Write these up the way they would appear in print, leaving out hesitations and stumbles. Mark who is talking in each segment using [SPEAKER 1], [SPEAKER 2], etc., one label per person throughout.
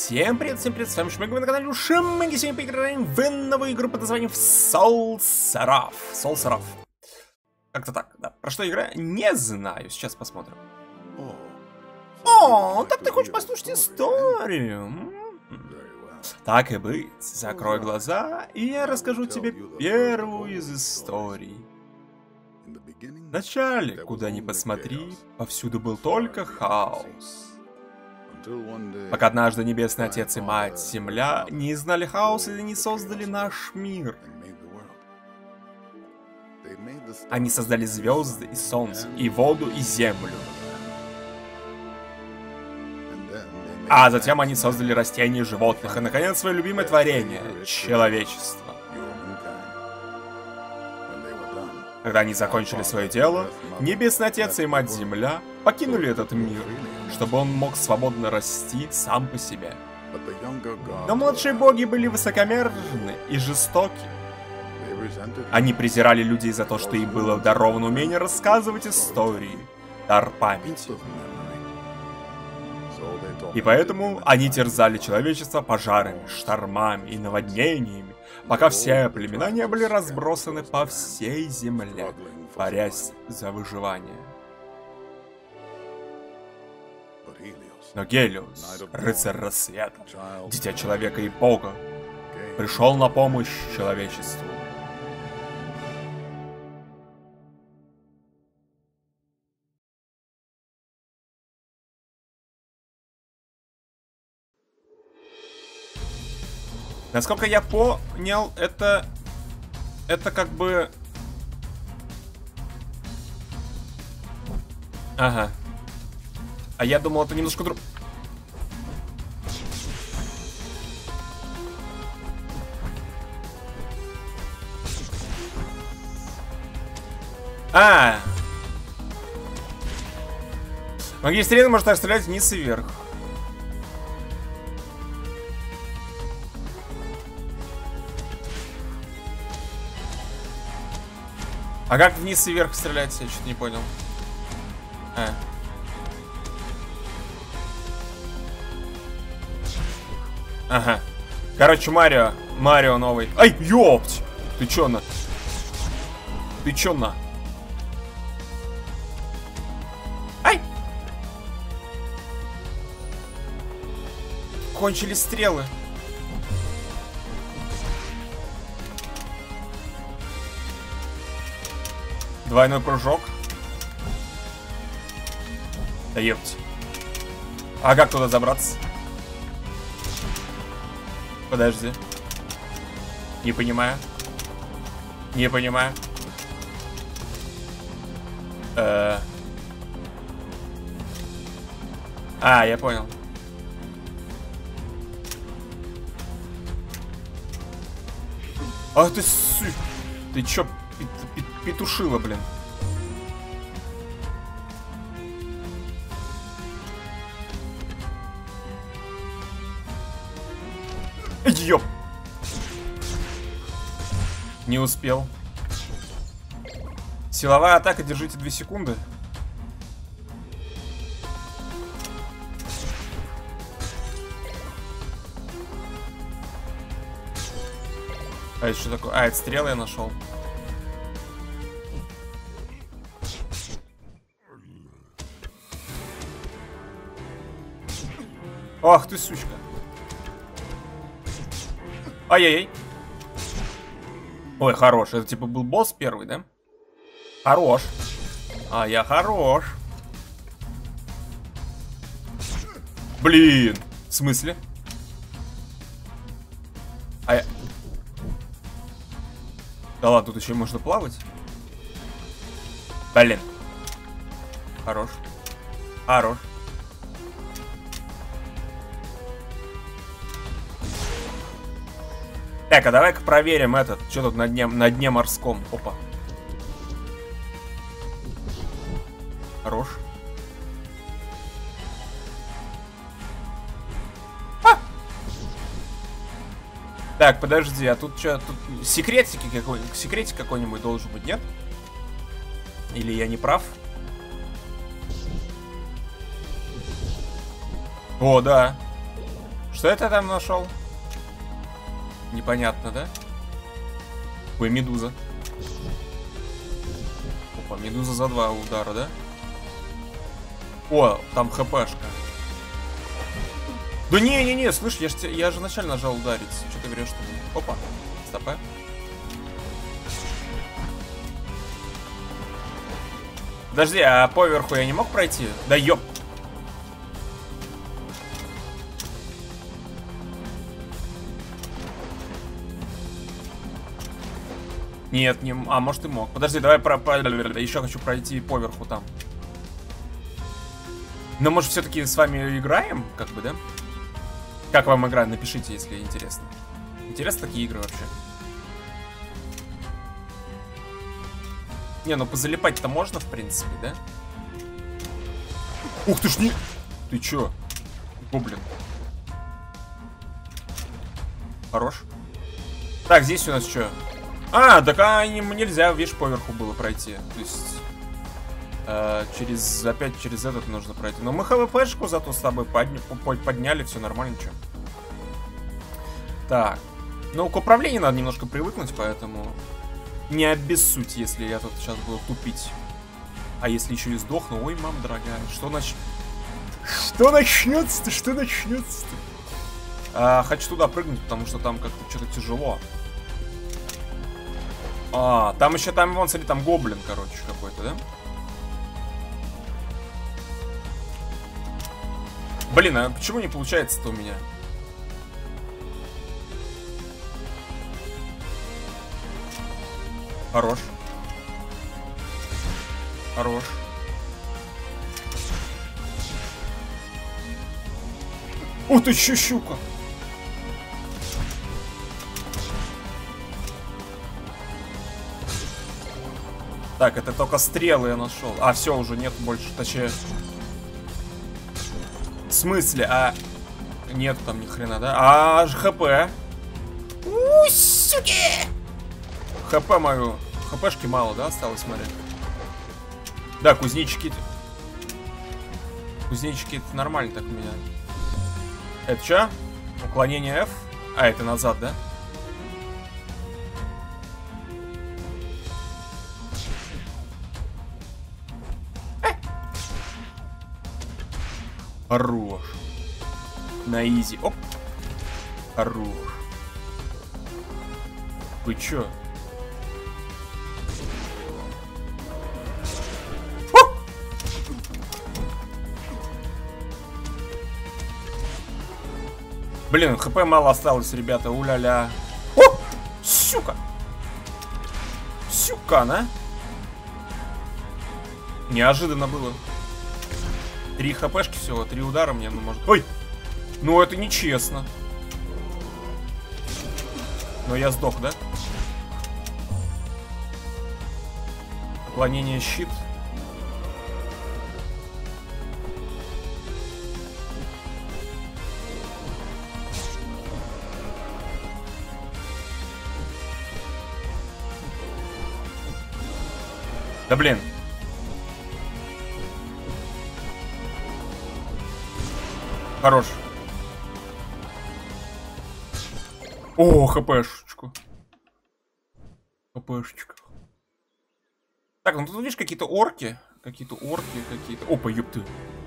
[SPEAKER 1] Всем привет, с вами Шмык, вы на канале Шмык, и сегодня поиграем в новую игру под названием Soulsaraf. Как-то так, да. Про что игра? Не знаю, сейчас посмотрим. О, так ты хочешь послушать историю? Так и быть, закрой глаза, и я расскажу тебе первую из историй. Вначале, куда ни посмотри, повсюду был только хаос. Пока однажды Небесный Отец и Мать Земля не знали хаоса и не создали наш мир. Они создали звезды и солнце, и воду, и землю. А затем они создали растения и животных, и, наконец, свое любимое творение — человечество. Когда они закончили свое дело, Небесный Отец и Мать Земля покинули этот мир, чтобы он мог свободно расти сам по себе. Но младшие боги были высокомерны и жестоки. Они презирали людей за то, что им было даровано умение рассказывать истории, дар памяти. И поэтому они терзали человечество пожарами, штормами и наводнениями, пока все племена не были разбросаны по всей земле, борясь за выживание. Но Гелиос, рыцарь рассвета, дитя человека и бога, пришел на помощь человечеству. Насколько я понял, это как бы... Ага. А я думал, это немножко друг... Магистрин может так стрелять вниз и вверх. А как вниз и вверх стрелять? Я что-то не понял. Ага. Короче, Марио новый. Ай, ёпть! Ты чё на? Ты чё на? Ай! Кончились стрелы. Двойной прыжок. Да ёпть. А как туда забраться? Подожди. Не понимаю. Не понимаю. Я понял. Ах ты Ты чё, петушила, блин? Ёп! Не успел. Силовая атака, держите 2 секунды. А это что такое? Это стрелы я нашел. Ах ты сучка. Ай-яй-яй. Ой, хорош. Это типа был босс первый, да? Хорош. А я хорош. Блин. В смысле? Да ладно, тут еще можно плавать. Блин. Хорош. Хорош. Так, а давай-ка проверим этот. Что тут на дне морском? Опа. Хорош. Так, подожди, а тут что? Тут секретик какой-нибудь должен быть, нет? Или я не прав? О, да. Что это там нашел? Непонятно, да? Ой, медуза. Опа, медуза за 2 удара, да? О, там хпшка. Да не-не-не, слышь, я же вначале нажал ударить. Что ты говоришь, что... Опа, стопэ. Подожди, а поверху я не мог пройти? Да ёп. Нет, не... А, может и мог. Подожди, давай еще хочу пройти поверху там. Но может все-таки с вами играем, как бы, да? Как вам игра? Напишите, если интересно. Интересны такие игры вообще? Не, ну позалипать-то можно, в принципе, да? Ух ты ж не... Ты чё? Гоблин. Хорош. Так, здесь у нас что? А, так нельзя, видишь, поверху было пройти. То есть... опять через этот нужно пройти. Но мы ХВПшку зато с тобой подняли, все нормально, что. Так. Ну, к управлению надо немножко привыкнуть, поэтому... Не обессудь, если я тут сейчас буду тупить. А если еще и сдохну? Ой, мам дорогая, что начнется-то? Что начнется-то? Хочу туда прыгнуть, потому что там как-то что-то тяжело. А, там еще, вон, смотри, там гоблин, короче, какой-то, да? Блин, а почему не получается-то у меня? Хорош. Хорош. Ух ты, щука. Так, это только стрелы я нашел. А, все, уже нет больше, точнее. В смысле? А... Нет там ни хрена, да? А, ХП. Суки! ХП мою. ХПшки мало, да, осталось, смотри. Да, кузнечики. Кузнечики это нормально так у меня. Это что? Уклонение F? А, это назад, да? Хорош. На изи. Оп. Хорош. Вы чё? Блин, хп мало осталось, ребята, уля-ля. О! Сука! Сюкана! Неожиданно было. 3 хпшки всего, 3 удара мне, ну может... Ой! Ну это нечестно. Но я сдох, да? Уклонение щит. Да блин. Хорош. О, хпшечку. Хпшечка. Так, ну тут видишь какие-то орки. Какие-то. Опа, ёпты.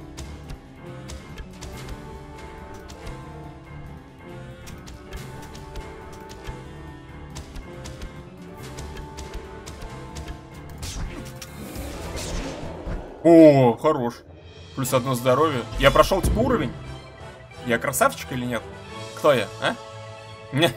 [SPEAKER 1] О, хорош. Плюс 1 здоровье. Я прошел типа уровень? Я красавчик или нет? Кто я, а? Не.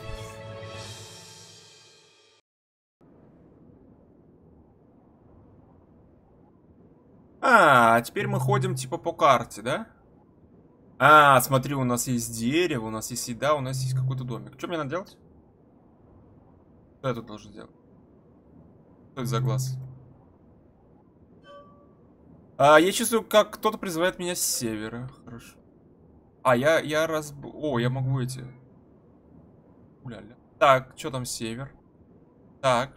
[SPEAKER 1] А, теперь мы ходим типа по карте, да? А, смотри, у нас есть дерево, у нас есть еда, у нас есть какой-то домик. Что мне надо делать? Что я тут должен делать? Что это за глаз? Я чувствую, как кто-то призывает меня с севера. Хорошо. А, О, я могу эти... Уля-ля. Так, что там север? Так.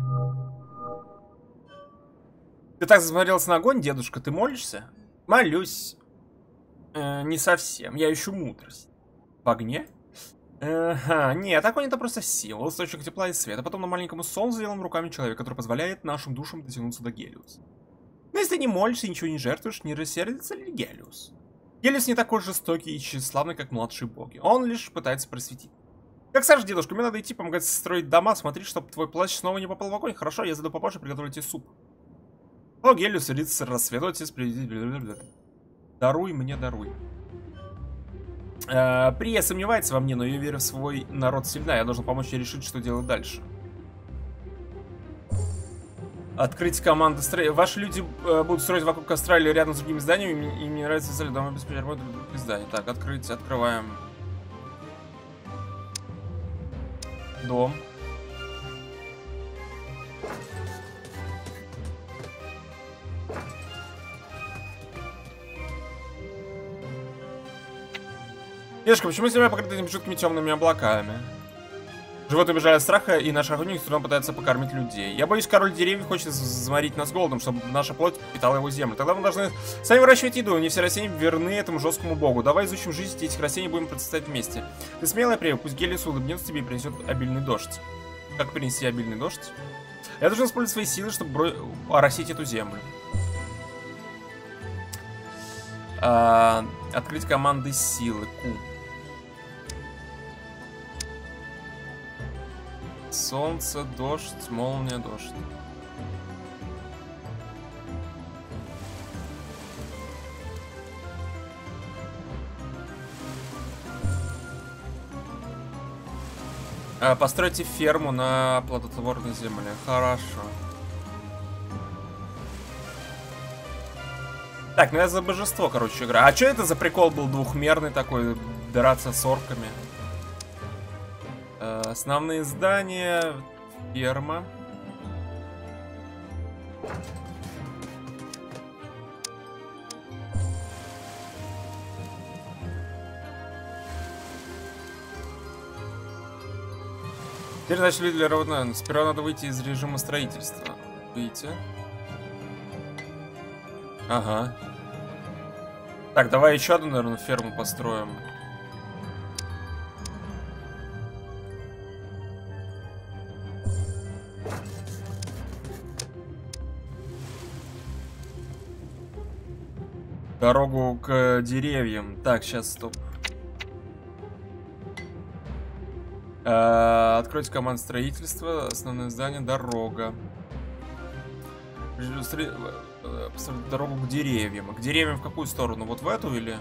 [SPEAKER 1] Ты так засмотрелся на огонь, дедушка? Ты молишься? Молюсь. Не совсем. Я ищу мудрость. В огне? Ага, нет, огонь это просто сила, источник тепла и света. Потом на маленьком солнце сделан руками человека, который позволяет нашим душам дотянуться до Гелиуса. Но если ты не молишься и ничего не жертвуешь, не рассердится ли Гелиус? Гелиус не такой жестокий и тщеславный, как младшие боги. Он лишь пытается просветить. Как скажешь, дедушка, мне надо идти помогать строить дома. Смотри, чтобы твой плащ снова не попал в огонь. Хорошо, я зайду попозже, приготовлю тебе суп. О, Гелиус, рыцарь рассвета, отец, даруй мне, даруй. Прия сомневается во мне, но ее вера в свой народ сильна. Я должен помочь ей решить, что делать дальше. Открыть команду строения. Ваши люди будут строить вокруг костра или рядом с другими зданиями. Им не нравится цели дома без работы других зданий. Так, открыть, открываем. Дом. Дедушка, почему земля покрыта этими жуткими темными облаками? Животные бежали от страха, и наш охотник с трудом пытается покормить людей. Я боюсь, король деревьев хочет заморить нас голодом, чтобы наша плоть питала его землю. Тогда мы должны сами выращивать еду, не все растения верны этому жесткому богу. Давай изучим жизнь этих растений и будем процветать вместе. Ты смелая, Прия, пусть Гелиус улыбнется тебе и принесет обильный дождь. Как принести обильный дождь? Я должен использовать свои силы, чтобы оросить эту землю. Открыть команды силы. Q. Солнце, дождь, молния, дождь. Постройте ферму на плодотворной земле. Хорошо. Так, ну я за божество, короче, играю. А что это за прикол был двухмерный такой, драться с орками? Основные здания, ферма. Теперь начали для ровно. Сперва надо выйти из режима строительства. Выйти. Ага. Так, давай еще одну, наверное, ферму построим. Дорогу к деревьям. Так, сейчас, стоп. Откройте команду строительства. Основное здание, дорога. Дорогу к деревьям. К деревьям в какую сторону? Вот в эту или?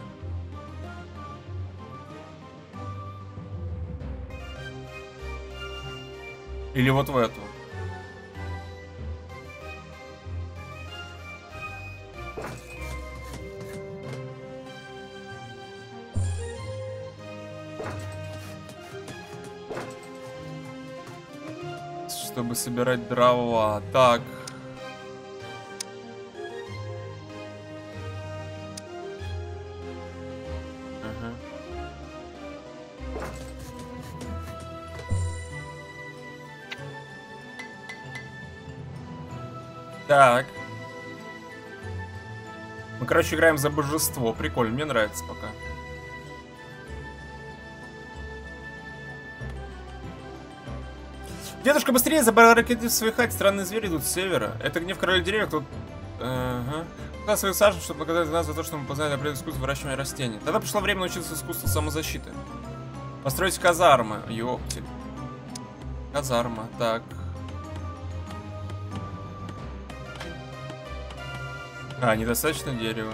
[SPEAKER 1] Или вот в эту? Чтобы собирать дрова. Так. Ага. Так. Мы, короче, играем за божество. Прикольно, мне нравится пока. Дедушка, быстрее забаррикадируй в своей хате. Странные звери идут с севера. Это гнев короля деревьев. Тут... Ага. Куда своих сажен, чтобы наказать нас за то, что мы познали определенное искусство выращивания растений. Тогда пришло время научиться искусству самозащиты. Построить казармы. Ёптель. Казарма. Так. Недостаточно дерева.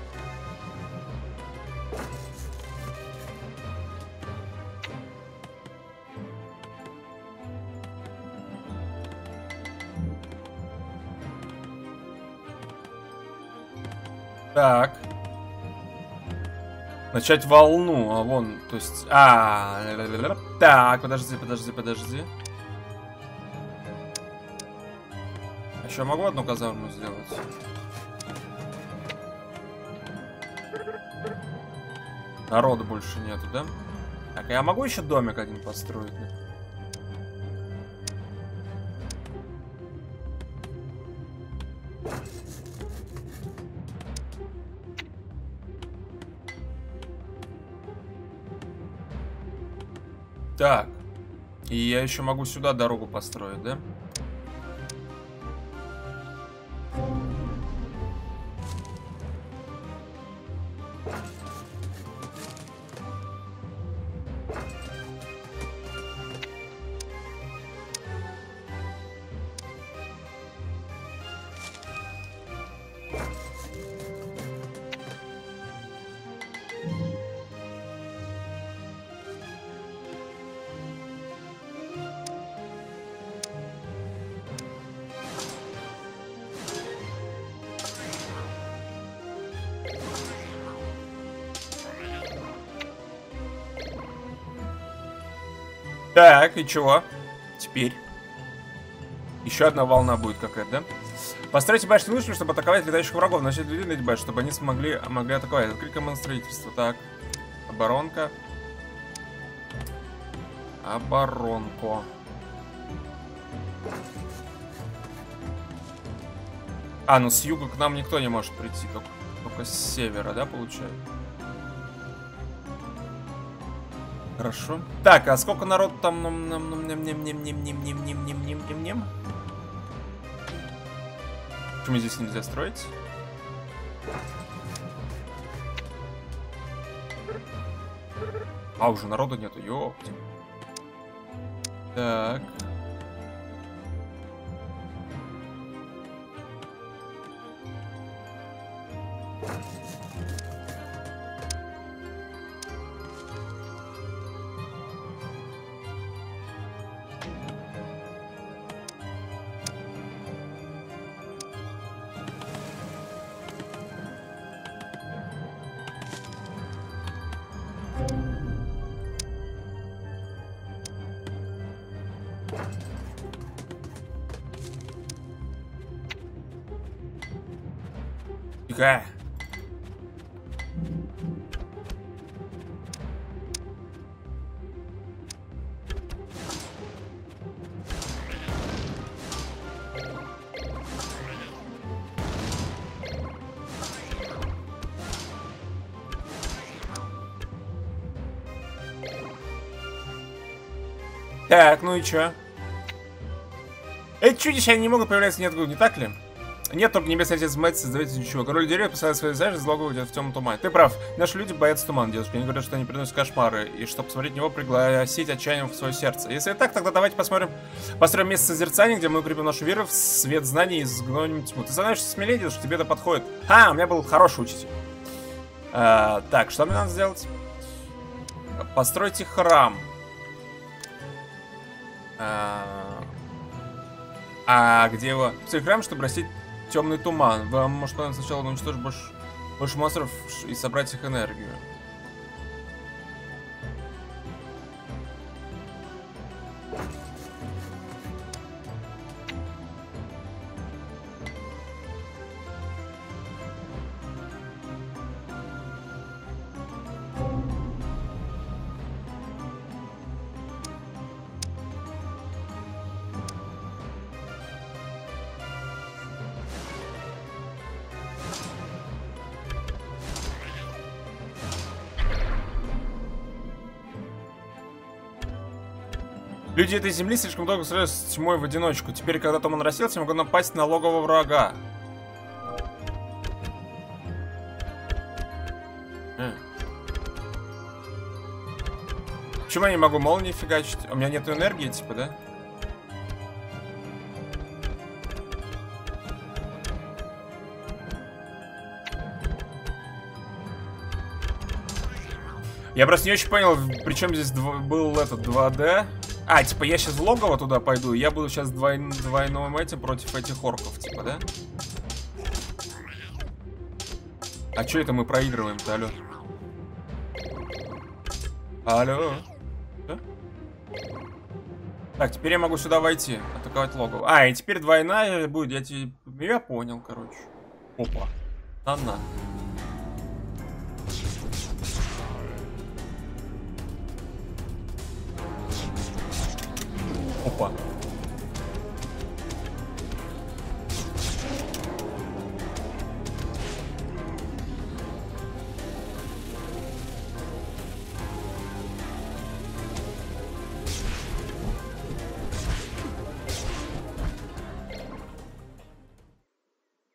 [SPEAKER 1] Так. Начать волну. А вон, то есть... Так, подожди. Еще могу одну казарму сделать? Народа больше нету, да? Так, а я могу еще домик один построить? Да? Так. И я еще могу сюда дорогу построить, да? Так, и чего? Теперь. Еще одна волна будет какая-то, да? Постройте башню лучше, чтобы атаковать летающих врагов. Начать длинный башню, чтобы они могли атаковать. Открыть команду строительства. Так. Оборонка. Оборонку. А, ну с юга к нам никто не может прийти. Только с севера, да, получается? Хорошо. Так, а сколько народ там? Почему здесь нельзя строить? А, уже народу нету, ёпти. Так. Тихо. Так, ну и чё? Эти чудища, они не могут появляться ниоткуда, не так ли? Нет, только небесный отец мать создает ничего. Король деревьев посылает свои зажи, злого где-то в темном тумане. Ты прав. Наши люди боятся тумана, дедушка. Они говорят, что они приносят кошмары. И чтобы посмотреть на него, пригласить отчаянием в свое сердце. Если так, тогда давайте построим место созерцания, где мы укрепим нашу веру в свет знаний и изгоним тьму. Ты становишься смелее, дедушка, тебе это подходит. У меня был хороший учитель. Так, что мне надо сделать? Постройте храм. Где его? Постройте храм, чтобы растить темный туман. Вам может понадобиться сначала уничтожить больше монстров и собрать их энергию. Люди этой земли слишком долго сражались с тьмой в одиночку. Теперь, когда туман рассеялся, могут напасть на логово врага. Почему я не могу молнии фигачить? У меня нету энергии, типа, да? Я просто не очень понял, при чем здесь был этот 2D. Типа я сейчас в логово туда пойду, и я буду сейчас двойным этим против этих орков, типа, да? А что это мы проигрываем-то, алло? Алло? Что? Так, теперь я могу сюда войти, атаковать логово. И теперь двойная будет, я понял, короче. Опа. На. Опа.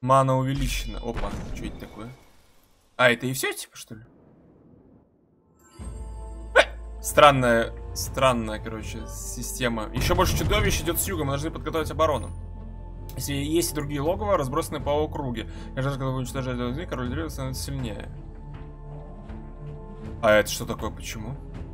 [SPEAKER 1] Мана увеличена. Опа, что это такое? А, это и все, типа, что ли? Странная, короче, система. Еще больше чудовищ идет с юга, мы должны подготовить оборону. Если есть и другие логово, разбросанные по округе. Каждый раз, когда вы уничтожаете один, король деревьев становится сильнее. А это что такое? Почему?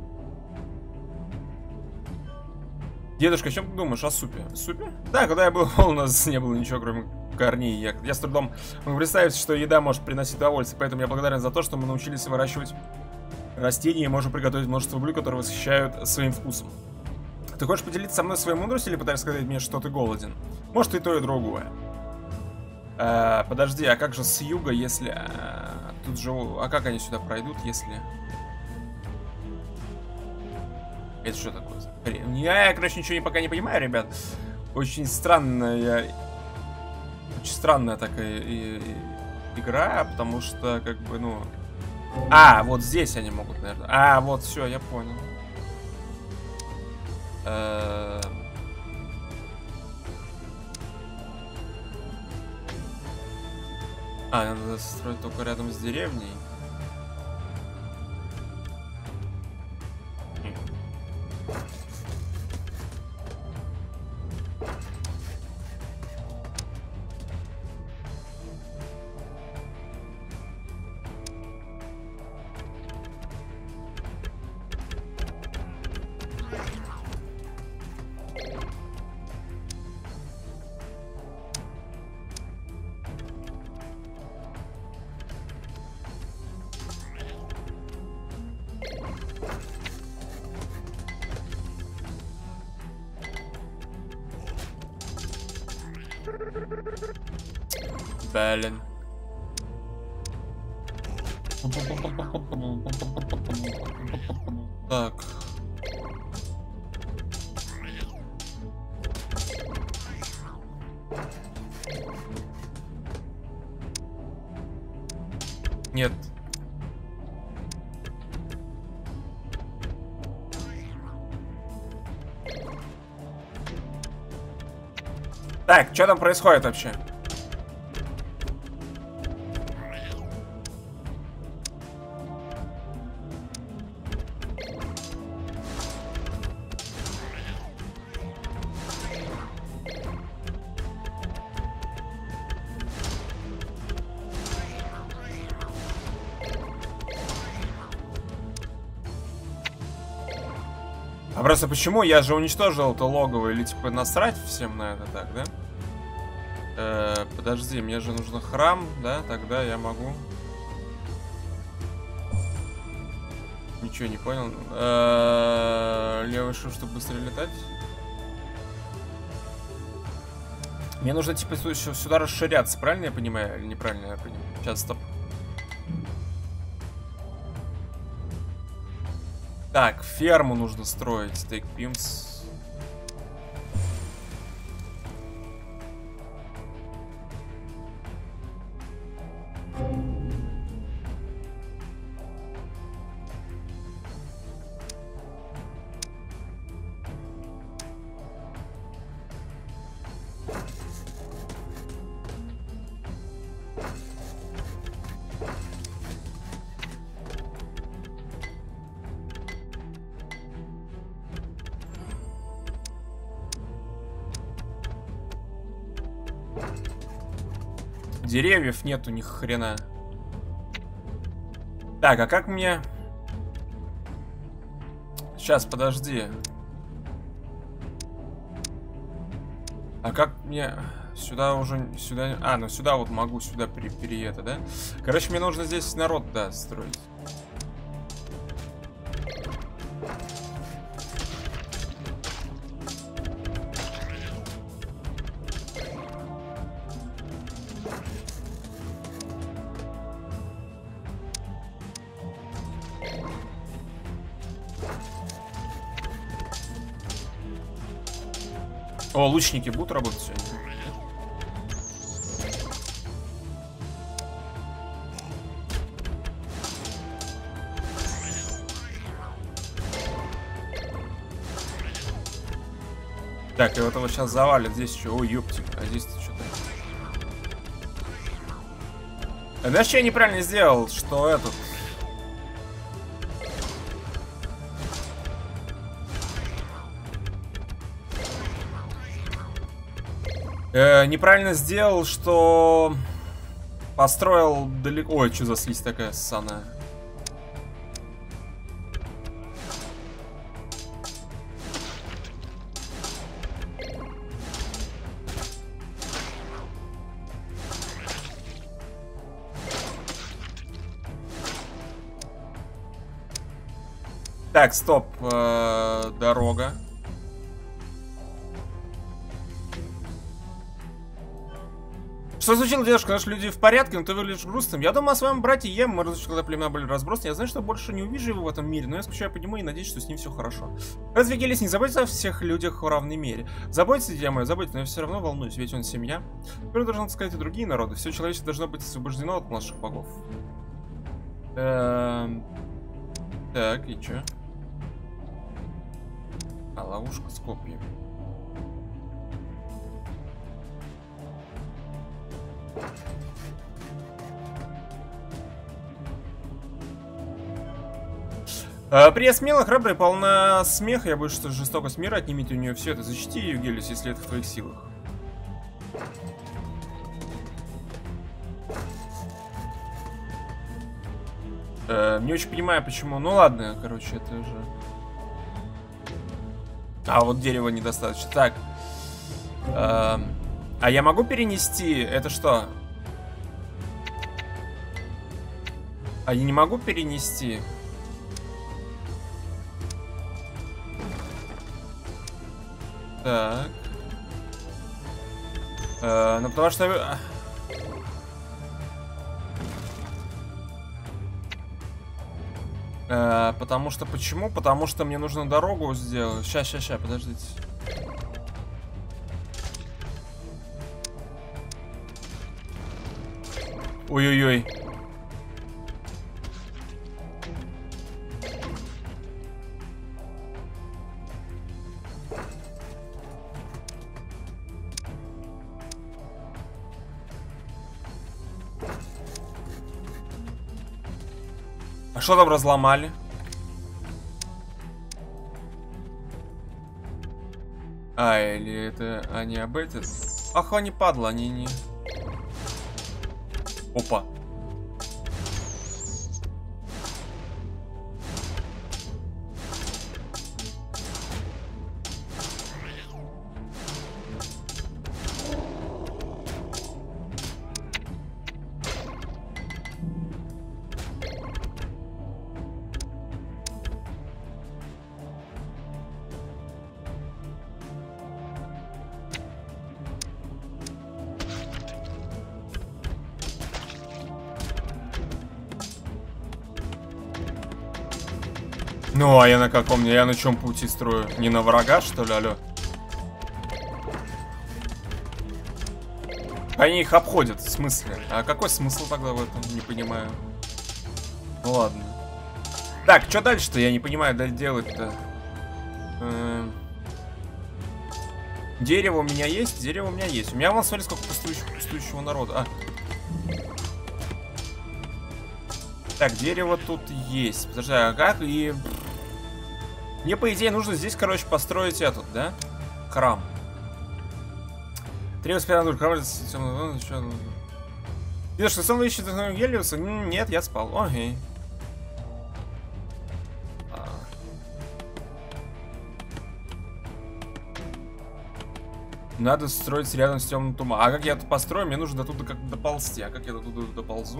[SPEAKER 1] Дедушка, о чем ты думаешь? О супе? Супе? Да, когда я был, у нас не было ничего, кроме корней. Я с трудом могу представить, что еда может приносить удовольствие. Поэтому я благодарен за то, что мы научились выращивать растения и можем приготовить множество блюд, которые восхищают своим вкусом. Ты хочешь поделиться со мной своей мудростью или пытаешься сказать мне, что ты голоден? Может, и то, и другое. Подожди, а как же с юга, если... тут же... А как они сюда пройдут, если... Это что такое? Я, короче, ничего пока не понимаю, ребят. Очень странная... Очень странная такая игра, потому что, как бы, ну... А, вот здесь они могут, наверное. А, вот, все, я понял. Надо строить только рядом с деревней. Блин. Так. Нет. Так, что там происходит вообще? А просто почему? Я же уничтожил это логово. Или типа насрать всем на это так, да? Подожди, мне же нужно храм, да? Тогда я могу... Ничего не понял. Левый шип, чтобы быстрее летать. Мне нужно типа сюда расширяться, правильно я понимаю? Или неправильно я понимаю? Сейчас, стоп. Так, ферму нужно строить. Take beams. Деревьев нету ни хрена. Так, а как мне... Сейчас, подожди. А как мне... Сюда уже... Сюда... А, ну сюда вот могу, сюда переехать, да? Короче, мне нужно здесь народ, да, строить. О, лучники будут работать сегодня? Так, и вот его сейчас завалят. Здесь еще... Ой, ёптик. А здесь-то что-то... Знаешь, что я неправильно сделал? Что этот... неправильно сделал, что... Построил далеко... Ой, что за слизь такая ссаная? Так, стоп. Дорога. Что случилось, девушка? Наши люди в порядке, но ты выглядишь грустным. Я думаю о своем брате Ем. Мы разлучили, когда племена были разбросаны. Я знаю, что больше не увижу его в этом мире, но я скучаю по нему и надеюсь, что с ним все хорошо. Разве Гелис не заботится о всех людях в равной мере? Заботится, дитя мое, заботится, но я все равно волнуюсь, ведь он семья. Теперь должен сказать и другие народы. Все человечество должно быть освобождено от наших богов. Так, и чё? А, ловушка с копьями. Приезд смело, храбрая, полна смеха. Я боюсь, что жестокость мира отнимет у нее все это. Защити ее, Гелис, если это в твоих силах. Не очень понимаю, почему. Ну ладно, короче, это же... А, вот дерева недостаточно. Так. А я могу перенести... Это что? А я не могу перенести... Так. Ну, потому что... Потому что... Почему? Потому что мне нужно дорогу сделать. Щас, подождите. Ой-ой-ой. А что там разломали? А, или это они об этом? Ах, они падла, они не... Опа. Ну, а я на каком? Я на чем пути строю? Не на врага, что ли, алё? Они их обходят, в смысле? А какой смысл тогда в этом? Не понимаю. Ну ладно. Так, что дальше-то? Я не понимаю, да делать-то. Дерево у меня есть? Дерево у меня есть. У меня, вон, смотри, сколько пустующего народа. Так, дерево тут есть. Подожди, а как? И... Мне, по идее, нужно здесь, короче, построить этот, да? Храм. Три воспитания храм. Видишь, что сон ищет Гелиуса? Нет, я спал. Окей. Надо строить рядом с темным туманом. А как я это построю? Мне нужно до туда как доползти. А как я до туда доползу?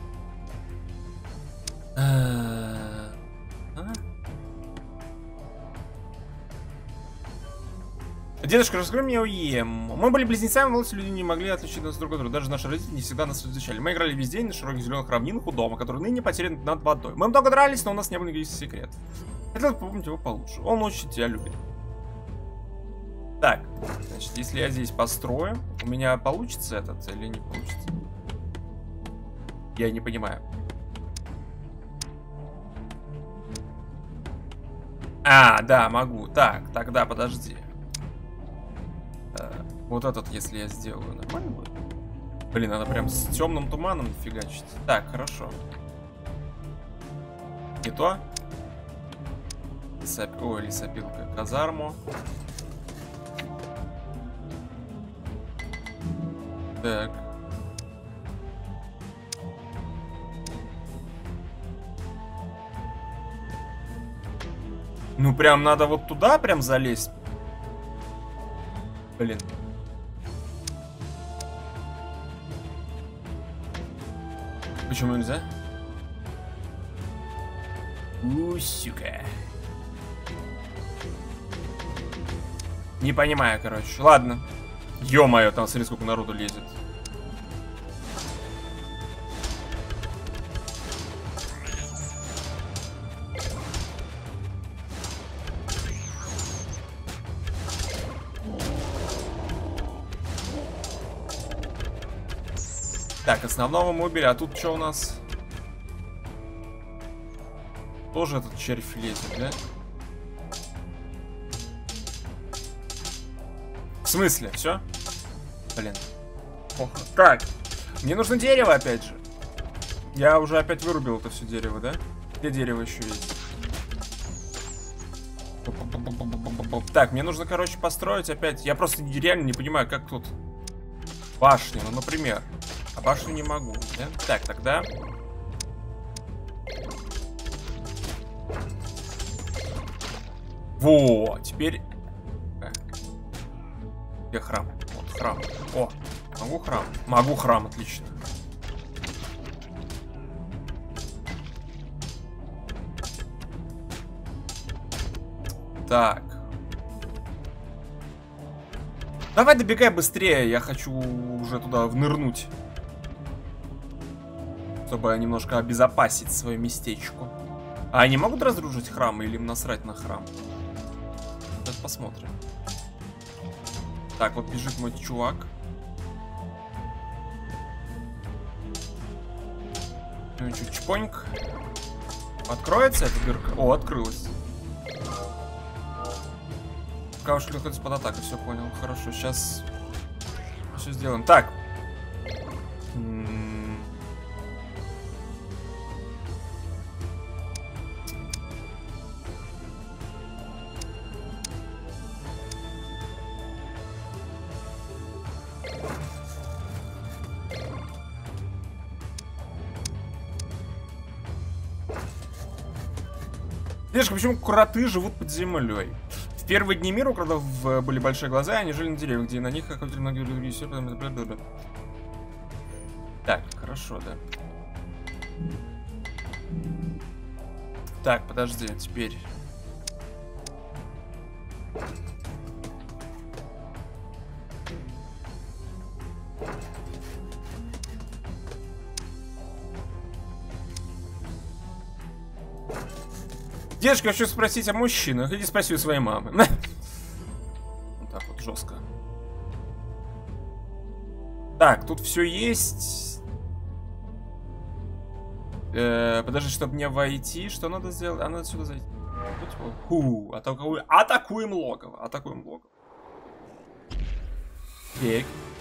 [SPEAKER 1] Дедушка, раскрой мне ОЕМ. Мы были близнецами, но люди не могли отличить нас друг от друга. Даже наши родители не всегда нас различали. Мы играли весь день на широких зеленых равнинах у дома, который ныне потерян над водой. Мы много дрались, но у нас не было никаких секретов. Хотел попомнить его получше. Он очень тебя любит. Так, значит, если я здесь построю, у меня получится этот или не получится? Я не понимаю. А, да, могу. Так, тогда подожди. Вот этот, если я сделаю, нормально будет? Блин, надо прям с темным туманом фигачить. Так, хорошо. Не то. Ой, лесопилка. Казарму. Так. Ну, прям надо вот туда прям залезть. Блин. Почему нельзя? Сука. Не понимаю, короче. Ладно. Ё-моё, там смотри, сколько народу лезет. Так, основного мы убили. А тут что у нас? Тоже этот червь лезет, да? В смысле? Все? Блин. Плохо. Так. Мне нужно дерево, опять же. Я уже опять вырубил это все дерево, да? Где дерево еще есть? Так, мне нужно, короче, построить опять. Я просто реально не понимаю, как тут башню, ну, например. А башню не могу, да? Так, тогда... Во, теперь... Где храм? Вот храм. О, могу храм? Могу храм, отлично. Так. Давай добегай быстрее, я хочу уже туда внырнуть. Чтобы немножко обезопасить свое местечко. А они могут разрушить храм или им насрать на храм? Сейчас посмотрим. Так, вот бежит мой чувак. Ну, чуть чпоньк. Откроется эта дырка? О, открылась. Кауш находится под атакой, все понял. Хорошо, сейчас все сделаем. Так. Девушка, почему кроты живут под землей? В первые дни мира у кротов были большие глаза, и они жили на деревьях, где на них, как и многие другие, все потом... Так, хорошо, да. Так, подожди, теперь... Девушка, хочу спросить о мужчинах. Иди спроси у своей мамы. Вот так вот, жестко. Так, тут все есть. Подожди, чтобы мне войти, что надо сделать? А надо сюда зайти. Фу, атакуем логово. Атакуем логово. Так.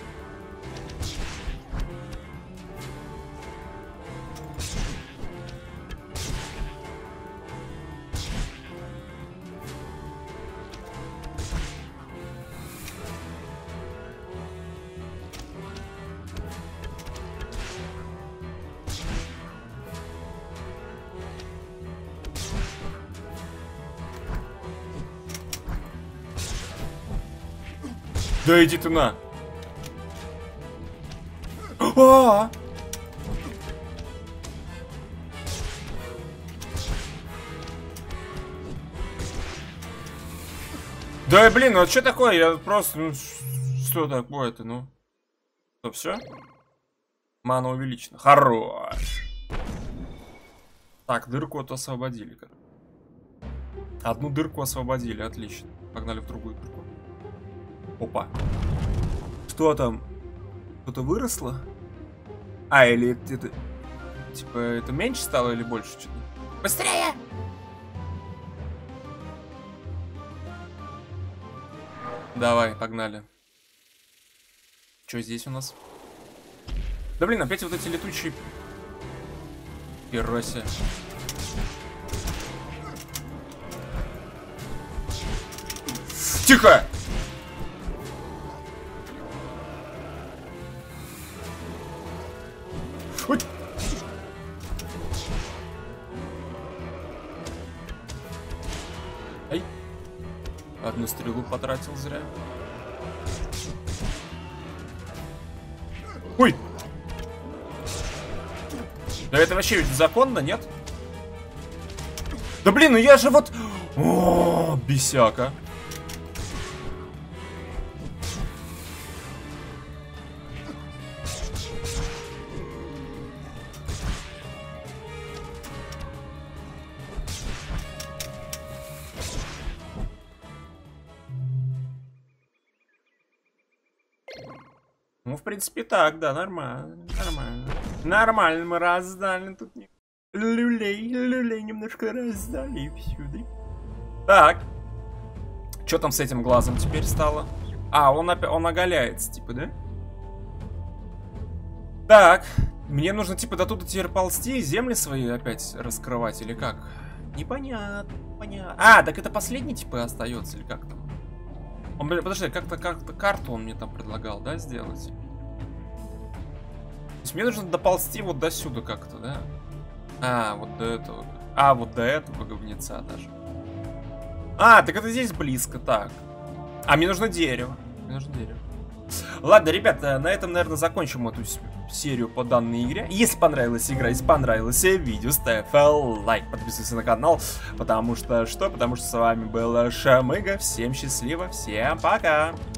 [SPEAKER 1] Да иди ты на. А-а-а! Да блин, ну что такое? Я просто, ну что такое-то, ну? Что, все? Мана увеличена. Хорош. Так, дырку вот освободили. Одну дырку освободили, отлично. Погнали в другую дырку. Опа. Что там? Что-то выросло? А, или это... Типа, это меньше стало или больше что-то? Быстрее! Давай, погнали. Что здесь у нас? Да блин, опять вот эти летучие... Херося. Тихо! Ой. Ай. Одну стрелу потратил зря. Ой! Да это вообще ведь законно, нет? Да блин, ну я же вот... О, бесяка. Ну, в принципе, так, да, нормально, нормально. Нормально мы раздали тут. Люлей немножко раздали и все, да? Так. Что там с этим глазом теперь стало? А, он оголяется, типа, да? Так. Мне нужно, типа, до туда теперь ползти и земли свои опять раскрывать, или как? Непонятно, понятно. А, так это последний, типа, остается, или как там? Он, подожди, как-то карту он мне там предлагал, да, сделать? То есть мне нужно доползти вот до сюда как-то, да? А, вот до этого. А, вот до этого говнеца даже. А, так это здесь близко, так. А, мне нужно дерево. Мне нужно дерево. Ладно, ребята, на этом, наверное, закончим эту серию по данной игре. Если понравилась игра, если понравилось видео, ставь лайк, подписывайся на канал. Потому что что? Потому что с вами был Шамыга. Всем счастливо, всем пока!